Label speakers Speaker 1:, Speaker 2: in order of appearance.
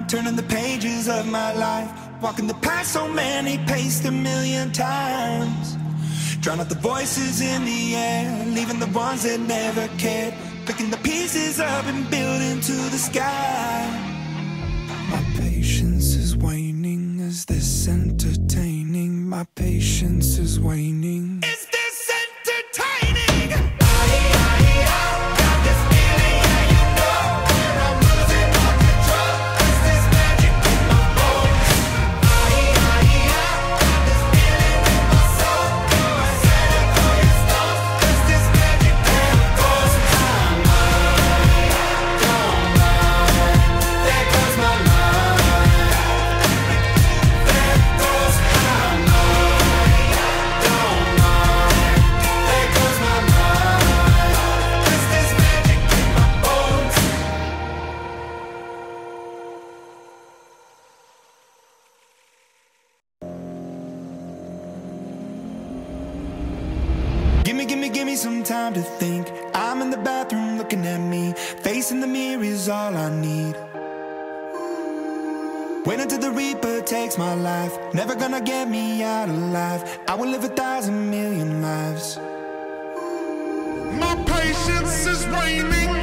Speaker 1: turning the pages of my life, walking the path so many paced a million times. Drown out the voices in the air, leaving the ones that never cared, picking the pieces up and building to the sky. My patience is waning. Is this entertaining? My patience is waning. Is this entertaining? Got this feeling, yeah, you know, where I'm losing all control. Is this magic in my bones? Got this feeling in my soul. I said it for your stars. Is this magic in my bones? Don't mind. There goes my mind. There goes my mind. Don't mind. There goes my mind. Is this magic in my bones? Give me some time to think. I'm in the bathroom looking at me. Facing the mirror is all I need. Wait until the Reaper takes my life. Never gonna get me out alive. I will live 1,000 million lives.
Speaker 2: My patience is waning.